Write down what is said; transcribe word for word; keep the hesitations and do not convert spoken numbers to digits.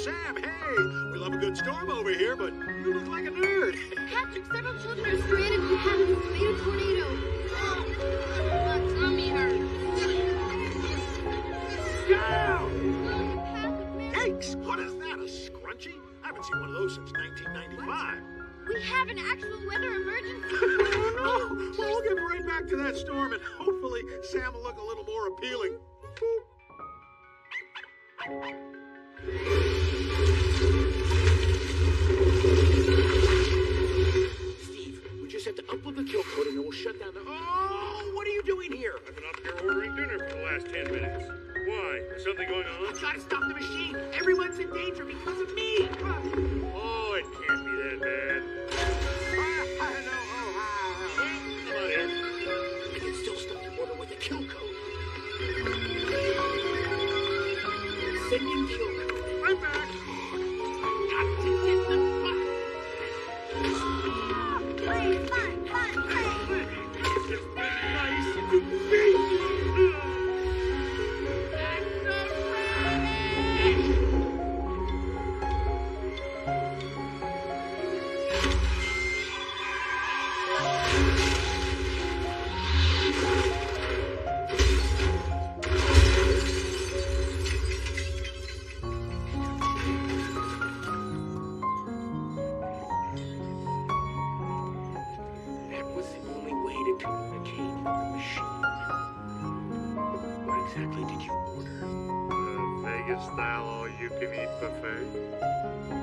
Sam, hey! We love a good storm over here, but you look like a nerd. Patrick, several children are stranded in the path of a tomato tornado. Oh, my tummy hurts. Down! Yikes! What is that, a scrunchie? I haven't seen one of those since nineteen ninety-five. We have an actual weather emergency. Oh, no! Well, we'll get right back to that storm, and hopefully Sam will look a little more appealing. Steve, we just have to upload the kill code and then we'll shut down the... Oh, what are you doing here? I've been up here ordering dinner for the last ten minutes. Why? Is something going on? I've got to stop the machine. Everyone's in danger because of me. Oh, it can't be that bad. I know. Oh, Come on here. I can still stop the order with the kill code. Sending kill code. I'm back. Got to get the button. Play, fun, fun, play. It's been nice to meet you. That was the only way to communicate with the machine. What exactly did you order? A Vegas-style all-you-can-eat buffet.